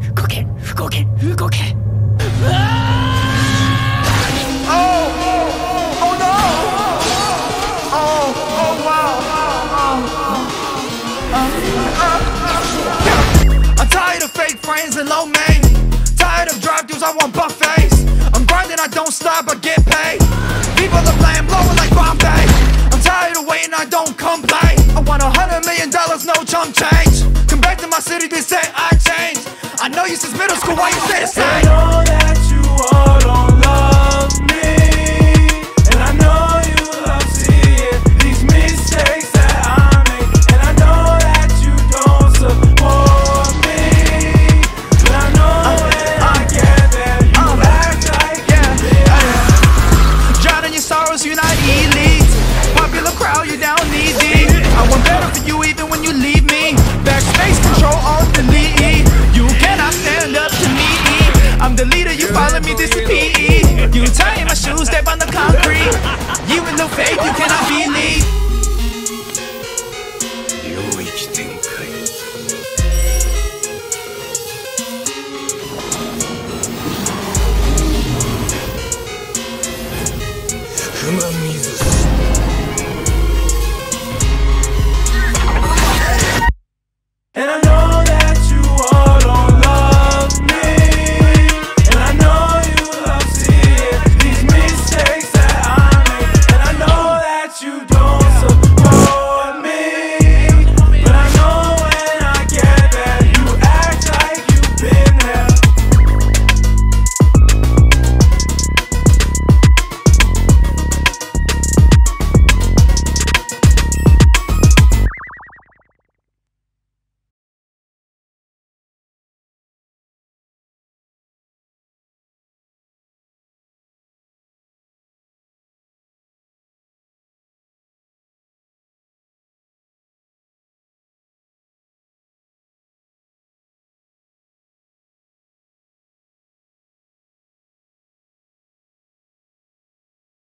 I'm tired of fake friends and low main. Tired of drive-thrus, I want buffets. I'm grinding, I don't stop, I get paid. People are playing, blowing like Bombay. I'm tired of waiting, I don't complain. I want $100 million, no chump change. Come back to my city, they say I changed. I know you since middle school, why you say the same?